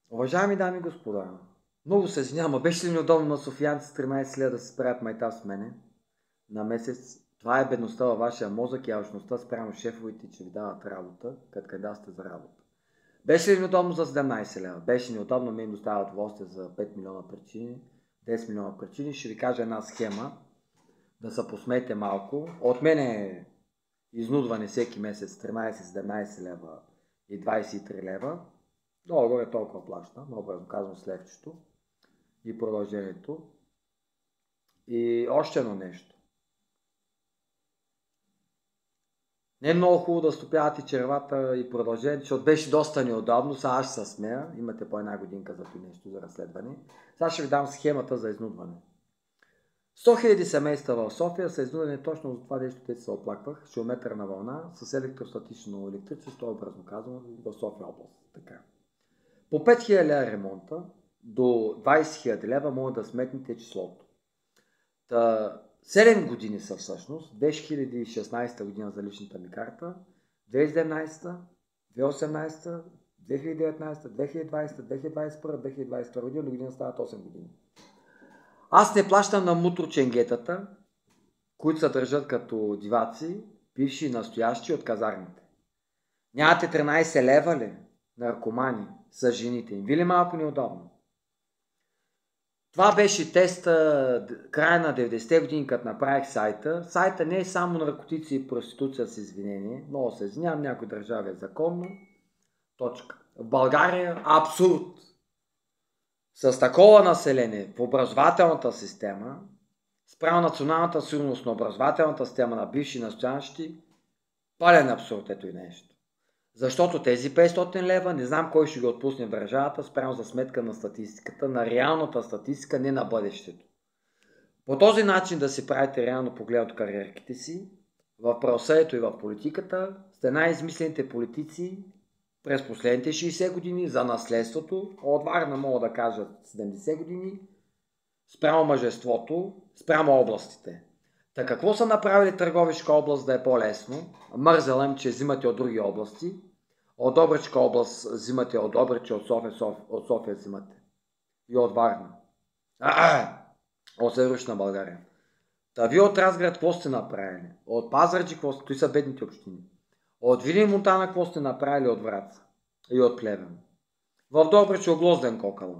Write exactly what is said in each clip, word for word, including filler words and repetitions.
Уважаеми дами и господа, много се извинявам, а беше ли неудобно на софиянци с тринайсет лева да се справят майта с мене на месец? Това е бедността във вашия мозък и алчността спрямо шефовете, че ви дават работа, като къде сте за работа. Беше ли неудобно за седемнайсет лева? Беше неудобно, ми им доставя удоволствие за пет милиона причини, десет милиона причини. Ще ви кажа една схема, да се посмейте малко. От мен е изнудване всеки месец тринайсет, седемнайсет лева и двайсет и три лева. Долу-горе толкова плаща, образно казвам с левчето и продължението. И още едно нещо. Не е много хубаво да стопявате червата и продължението, защото беше доста неудобно. Сега аз ще се смея, имате по една годинка за това нещо за разследване. Сега ще ви дам схемата за изнудване. сто хиляди семейства в София са изнудени точно за това нещо, те се оплаквах. Шилометърна вълна с електростатично електричество, образно казано, в София област. Така. По пет хиляди лева ремонта до двайсет хиляди лева могат да сметнете числото. Та, седем години са всъщност, две хиляди и шестнайсета година за личната ми карта, две хиляди и седемнайсета, две хиляди и осемнайсета, две хиляди и деветнайсета, две хиляди и двайсета, две хиляди и двайсет и първа, две хиляди и двайсет и втора година, до година стават осем години. Аз не плащам на мутроченгетата, които се държат като диваци, бивши и настоящи от казармите. Нямате тринайсет лева ли? Наркомани с жените им. Ви ли малко неудобно? Това беше теста края на деветдесетте години, като направих сайта. Сайта не е само наркотици и проституция с извинение. Много се извинявам, някои държави е законно. Точка. В България абсурд. С такова население в образователната система, спрямо националната сигурност на образователната система на бивши и настоящи, пълен абсурд ето и нещо. Защото тези петстотин лева, не знам кой ще ги отпусне в държавата, спрямо за сметка на статистиката, на реалната статистика, не на бъдещето. По този начин да си правите реално поглед от кариерките си, в правосъдието и в политиката, сте най-измислените политици през последните шейсет години за наследството, от Варна мога да кажа седемдесет години, спрямо мъжеството, спрямо областите. Та какво са направили Търговишка област да е по-лесно? Мързала им, че взимате от други области. От Добричка област взимате от Добрич, от София, София, от София взимате. И от Варна. А-а! От Северична България. Та вие от Разград какво сте направили? От Пазарджик какво сте? Той са бедните общини. От Видин и Монтана какво сте направили? От Враца. И от Плевен. В Добрич Оглозден кокала.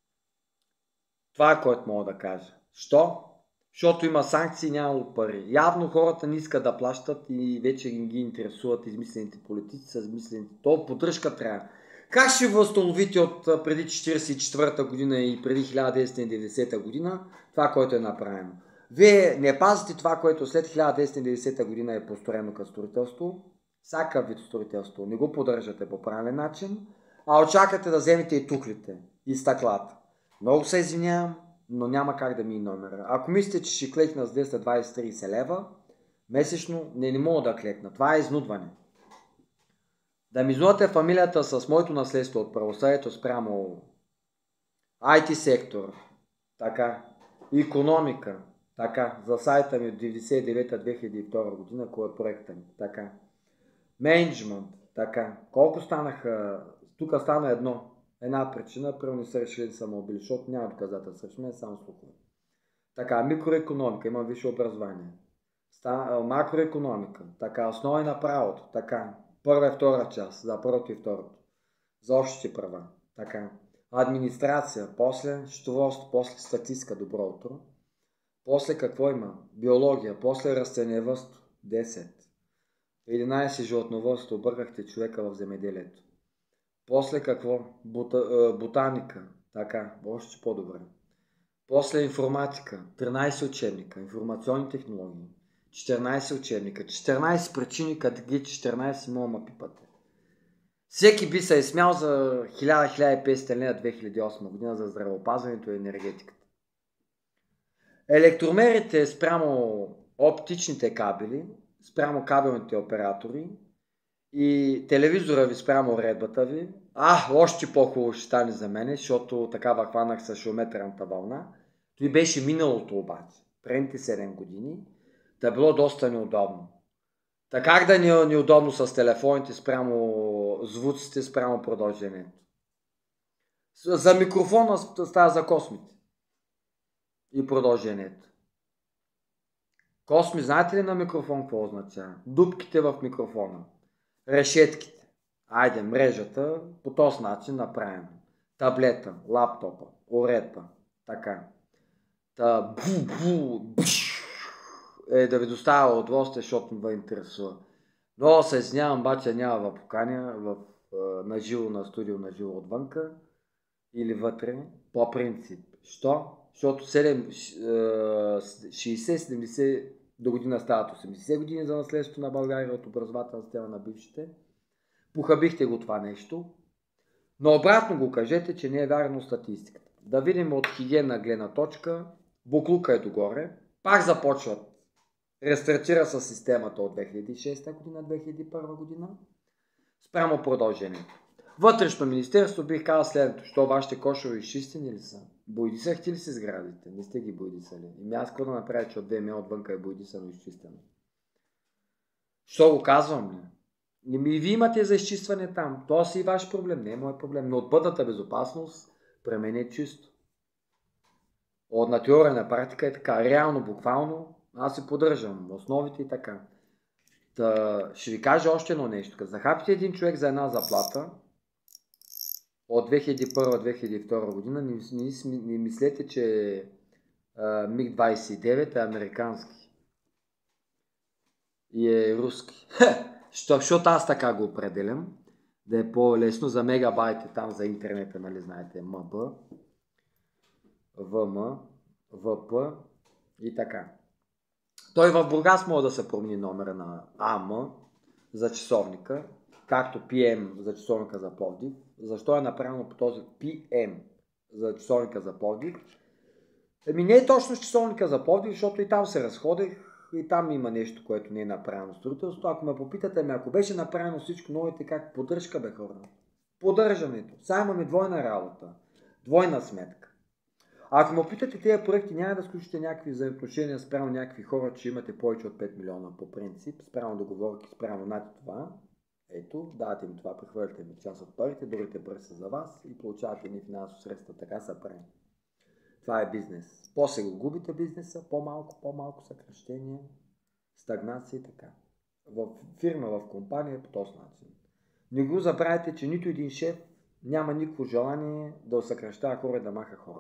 Това е което мога да кажа. Що? Защото има санкции и нямало пари. Явно хората не искат да плащат и вече ги интересуват измислените политици с измислените. То поддръжка трябва. Как ще възстановите от преди четирийсет и четвърта година и преди хиляда деветстотин и деветдесета година това, което е направено? Вие не пазите това, което след хиляда деветстотин и деветдесета година е построено като строителство. Всякакъв вид строителство. Не го поддържате по правилен начин, а очаквате да вземете и тухлите, и стъклата. Много се извинявам, но няма как да ми и номера. Ако мислите, че ще клекна с двеста двайсет до трийсет лева месечно, не, не мога да клекна. Това е изнудване. Да ми изнудвате фамилията с моето наследство от правосъдието спрямо ай ти сектор, така, икономика, така, за сайта ми от деветдесет и девета до две хиляди и втора година, кой е проекта ми, така, менеджмент, така, колко станаха, тук стана едно. Една причина, първо не са решили да са ме убили, защото няма доказателства срещу мен, само слухове. Така, микроекономика, имам висше образование. Ста, макроекономика, така, основи на правото, така, първа и втора част, за първото и второто, за общите права, така, администрация, после счетоводство, после статистика, добро утро, после какво има? Биология, после растениевъдство, десет, единайсет животновъдство, объркахте човека в земеделието. После какво? Бута, ботаника. Така, още по-добре. После информатика. тринайсет учебника. Информационни технологии. четиринайсет учебника. четиринайсет причини, като ги четиринайсет мога ма пипате. Всеки би се е смял за хиляда до хиляда и петстотин лева две хиляди и осма година за здравеопазването и енергетиката. Електромерите спрямо оптичните кабели, спрямо кабелните оператори, и телевизора ви спрямо уредбата ви. А, още по-хубаво ще стане за мене, защото такава хванах с шилометърната вълна. Той беше миналото обаче, предните седем години, да било доста неудобно. Така как да не е неудобно с телефоните спрямо звуците, спрямо продължението? За микрофона става за космите. И продължението. Косми, знаете ли на микрофон какво означава? Дупките в микрофона. Решетките. Айде, мрежата по този начин направено. Таблета, лаптопа, уредба. Така. Та, бу, бу, бш, е да ви доставя удоволствие, защото ме интересува. Много се извинявам, обаче няма в поканя, в, на живо, на студио, на живо отвънка или вътре, по принцип. Що? Защото шейсет седемдесет до година стават осемдесет години за наследството на България от образователна система на бившите. Похабихте го това нещо, но обратно го кажете, че не е вярно статистиката. Да видим от хигиенна гледна точка, буклука е догоре, пак започват, рестартира с системата от две хиляди и шеста година, две хиляди и първа година, спрямо продължението. Вътрешно министерство бих казал следното, що вашите кошове изчистени ли са? Бойдисахте ли си сградите? Не сте ги бойдисали. И аз какво да направя, че от две ме отвънка е бойдисано и изчистено? Що го казвам ли? И вие имате за изчистване там. Това си и ваш проблем, не е мой проблем. Но от пътната безопасност при мен е чисто. От на теория на практика е така. Реално, буквално, аз се поддържам основите и така. Та, ще ви кажа още едно нещо. Като захапите един човек за една заплата, от две хиляди и първа - две хиляди и втора година, не, не, не мислете, че а, миг двадесет и девет е американски и е руски. Защото аз така го определям, да е по-лесно за мегабайти там за интернета, нали знаете, ем би, ви ем, ви пи и така. Той в Бургас може да се промени номера на а ем за часовника, както пи ем за часовника за Пловдив. Защо е направено по този пи ем за часовника за Пловдив? Еми не е точно с часовника за Пловдив, защото и там се разходех, и там има нещо, което не е направено строителство. Ако ме попитате, ами ако беше направено всичко новите, как поддръжка бе хора? Поддържането. Сега имаме двойна работа, двойна сметка. А ако ме питате тези проекти, няма да сключите някакви взаимоотношения спрямо някакви хора, че имате повече от пет милиона по принцип, спрямо договорки, спрямо над това. Ето, давате ми това, прехвърляте ми част от парите, другите пари са за вас и получавате ни финансово средства, така са прави. Това е бизнес. После го губите бизнеса, по-малко, по-малко съкращения, стагнация и така. В фирма, в компания по този начин. Не го забравяйте, че нито един шеф няма никакво желание да съкращава хора и да маха хора.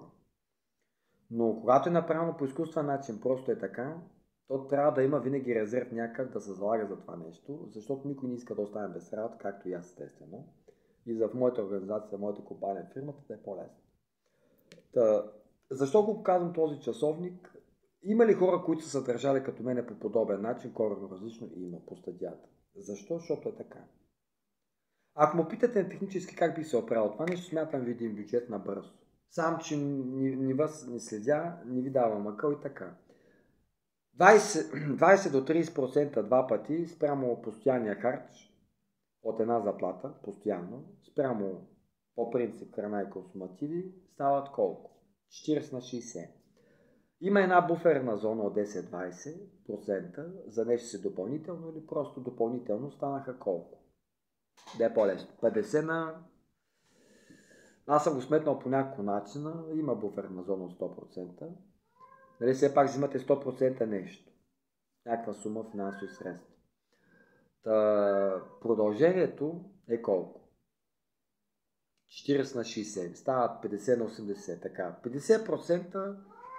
Но когато е направено по изкуствен начин, просто е така, то трябва да има винаги резерв някак да се залага за това нещо, защото никой не иска да остане без работа, както и аз естествено. И за в моята организация, моята компания, фирмата да е по-лесно. Та, защо го казвам този часовник? Има ли хора, които са се държали като мене по подобен начин, коренно различно? Има по стадията. Защо? Защото е така. Ако му питате технически как би се оправил това нещо, смятам ви един бюджет на бързо. Сам, че ни, ни вас не следя, не ви давам мъкъл и така. двадесет до тридесет процента два пъти спрямо постоянния харч от една заплата, постоянно, спрямо по принцип храна и консумативи, стават колко? четиридесет на шейсет. Има една буферна зона от десет до двадесет процента за нещо си допълнително или просто допълнително станаха колко? Да е по-лесно. петдесет на... Аз съм го сметнал по някакво начина, има буферна зона от сто процента. Нали все пак взимате сто процента нещо. Някаква сума финансови средства. Та, продължението е колко? четиридесет на шейсет. Стават петдесет на осемдесет. Така. петдесет процента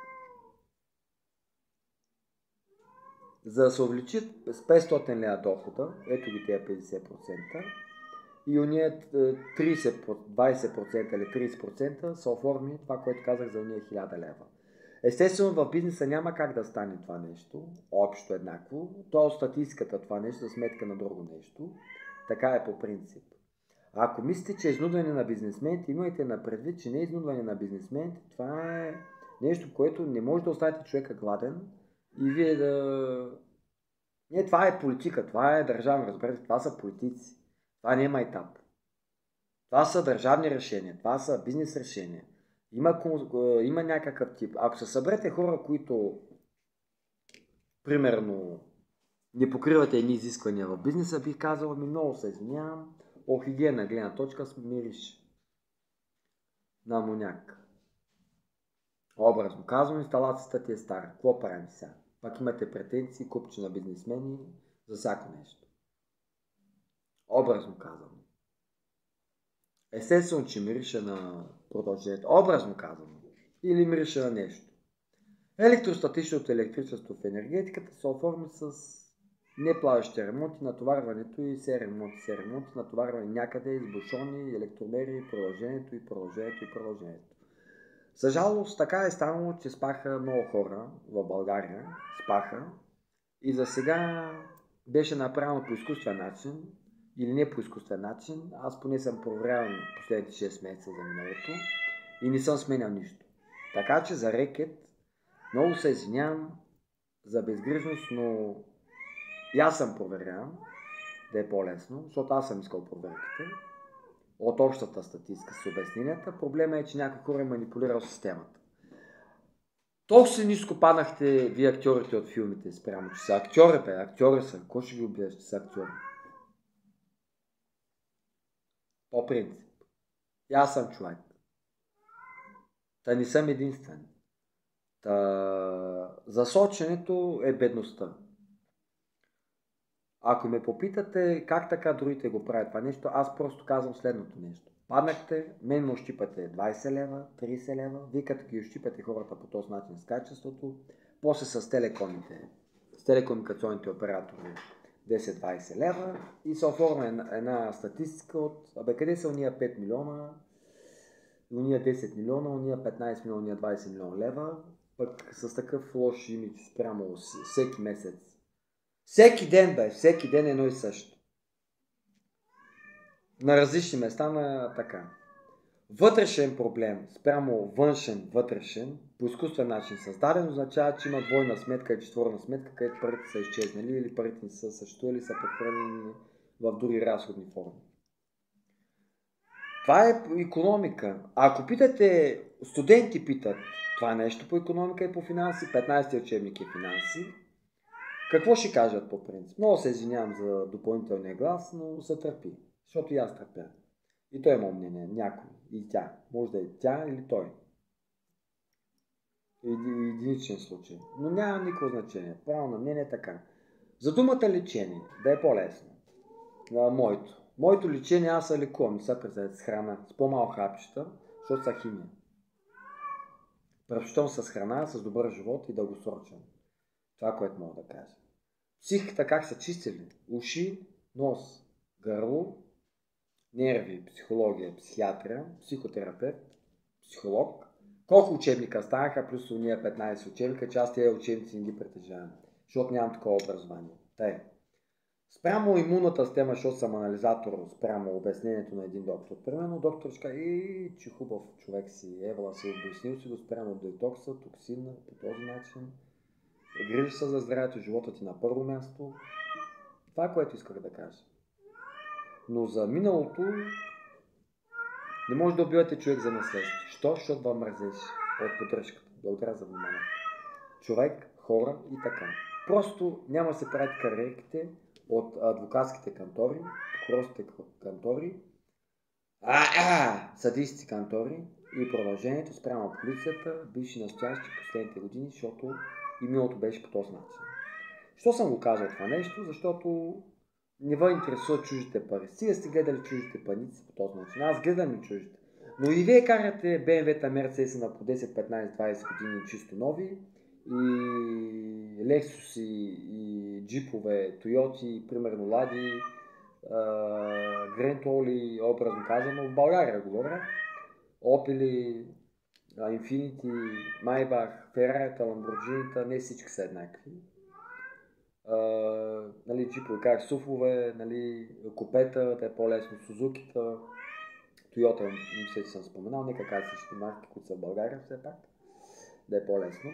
за да се увеличи с петстотин лева дохода, ето ги тези петдесет процента, и уния тридесет, двадесет процента или тридесет процента се оформи това, което казах за уния хиляда лева. Естествено, в бизнеса няма как да стане това нещо, общо еднакво. То е от статистиката това нещо за сметка на друго нещо. Така е по принцип. А ако мислите, че е изнудване на бизнесмените, имайте на предвид, че не е изнудване на бизнесмените. Това е нещо, което не може да оставите човека гладен и вие да... Не, това е политика, това е държавно, разберете, това са политици. Това не е майтап. Това са държавни решения, това са бизнес решения. Има, има някакъв тип. Ако се съберете хора, които примерно не покривате едни изисквания в бизнеса, бих казал, ми много се извинявам, по хигиена гледна точка смириш. на амоняк. Образно казвам, инсталацията ти е стара. Какво правим сега? Пак имате претенции, купче на бизнесмени за всяко нещо. Образно казвам. Естествено, че мирише на продължението. Образно казвам. Или мирише на нещо. Електростатичното електричество в енергетиката се оформи с неплаващи ремонти, натоварването и се ремонти, се ремонти, натоварване някъде, избушони, електромери, продължението и продължението и продължението. За жалост, така е станало, че спаха много хора в България, спаха и за сега беше направено по изкуствен начин или не по изкуствен начин. Аз поне съм проверяван последните шест месеца за миналото и не съм сменял нищо. Така че за рекет много се извинявам за безгрижност, но и аз съм проверяван, да е по-лесно, защото аз съм искал проверките от общата статистика с обясненията. Проблема е, че някой хора е манипулирал системата. Толкова се ниско паднахте вие актьорите от филмите спрямо, че са актьори, бе, актьори са. Кой ще ги убиеш, че са актьори? По принцип. И аз съм човек. Та не съм единствен. Та... Засоченето е бедността. Ако ме попитате как така другите го правят това нещо, аз просто казвам следното нещо. Паднахте, мен ме ощипате двайсет лева, трийсет лева, вие като ги ощипате хората по този начин с качеството, после с телекомите, с телекомуникационните оператори десет-двайсет лева и се оформя една, една статистика от, абе къде са уния пет милиона, уния десет милиона, уния петнайсет милиона, уния двайсет милиона лева, пък с такъв лош имидж спрямо всеки месец. Всеки ден, бе, всеки ден едно и също. На различни места на така. Вътрешен проблем спрямо външен, вътрешен, по изкуствен начин създаден, означава, че има двойна сметка и четворна сметка, където парите са изчезнали или парите не са съществували, са прехвърлени в други разходни форми. Това е икономика. А ако питате, студенти питат това нещо по икономика и по финанси, петнайсети учебник е финанси, какво ще кажат по принцип? Много се извинявам за допълнителния глас, но се търпи, защото и аз търпя. И той има мнение, някой, и тя. Може да е тя или той. Единичен случай. Но няма никакво значение. Правилно мнение е така. За думата лечение, да е по-лесно. А, моето. Моето лечение аз се лекувам, са представете с храна, с по-малко хапчета, защото са химия. Предпочитам с храна, с добър живот и дългосрочен. Това, което мога да кажа. Психиката как са чистили? Уши, нос, гърло, нерви, психология, психиатрия, психотерапевт, психолог. Колко учебника станаха, плюс уния петнайсет учебника, че аз тези учебници не ги притежавам, защото нямам такова образование. Тъй. Спрямо имунната система, защото съм анализатор, спрямо обяснението на един доктор. Примерно доктор ще каже, и че хубав човек си, евала си, обяснил си го спрямо детокса, токсина, по този начин. Грижи се за здравето, живота ти на първо място. Това е, което исках да кажа. Но за миналото не може да убивате човек за наследство. Що? Защото вам мразеше от поддръжката. Благодаря за вниманието. Човек, хора и така. Просто няма да се правят кариерите от адвокатските кантори, прокурорските кантори, а, а, съдийските кантори и продължението спрямо полицията, бивши настоящи последните години, защото и миналото беше по този начин. Що съм го казал това нещо? Защото не ви интересуват чуждите пари. Сега сте гледали чуждите паници по този начин. Аз гледам и чуждите. Но и вие карате Б М В-та, Мерцедес на по десет, петнайсет, двайсет години чисто нови и Лексуси и джипове, Тойоти, примерно Лади, Гранд Оли, образно казано, в България говоря, Опели, Инфинити, Майбах, Ферарията, Ламборджинита, не всички са еднакви. Uh, нали, джипове, как суфове, нали, купета, да е по-лесно, Сузукита, Тойота, мисля, че съм споменал, нека кажа всички марки, които са в България все пак, да е по-лесно.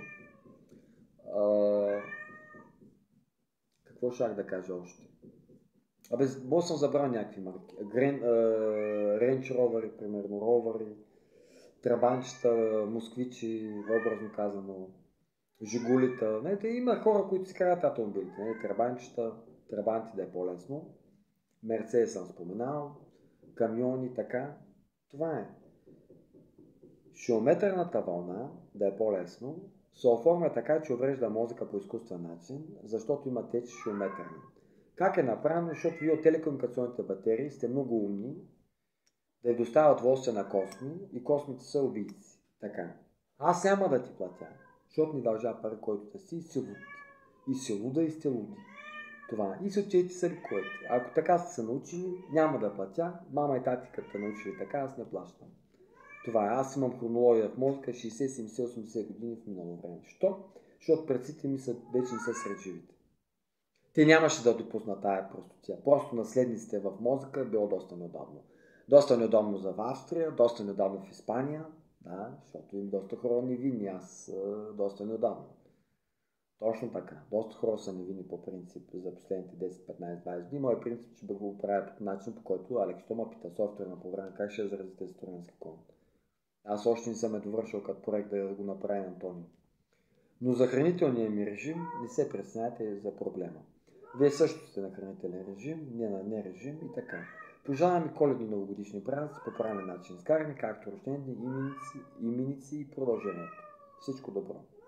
Uh, какво щях да кажа още? Абе, може съм забрал някакви марки. Рейндж Ровери, примерно, Ровери, Трабанчета, Москвичи, образно казано, Жигулита. Не, има хора, които си карат автомобилите. Не, трабанчета, трабанти да е по-лесно. Мерцедес съм споменал. Камиони, така. Това е. Шилометърната вълна, да е по-лесно, се оформя така, че уврежда мозъка по изкуствен начин, защото има теч шилометърни. Как е направено? Защото вие от телекомуникационните батерии сте много умни да ви доставят властта на Косми и Космите са убийци. Така. Аз няма да ти платя, защото ни дължа пари, който да си и си луд. И си луда и сте луди. Това. И се учете са ликуете. Ако така сте се научили, няма да платя. Мама и тати като научили така, аз не плащам. Това е. Аз имам хронология в мозъка шейсет, седемдесет, осемдесет години в минало време. Що? Защото предците ми са, вече не са сред живите. Те нямаше да допуснат тая простотия. Просто наследниците в мозъка е било доста неудобно. Доста неудобно за в Австрия, доста неудобно в Испания, да, защото им доста хора невинни, аз е, доста неудобно. Точно така. Доста хора са невинни по принцип за последните десет, петнайсет, двайсет години. Моят принцип ще го правя по начин, по който Алекс Тома пита софтуерна програма как ще заразите струменски кон. Аз още не съм е довършил като проект да го направи Антони. Но за хранителния ми режим не се притеснявайте за проблема. Вие също сте на хранителен режим, не на нережим и така. Пожелавам ви коледни новогодишни празници по правилен начин. Скарани както рождени, именици, именици и продължението. Всичко добро!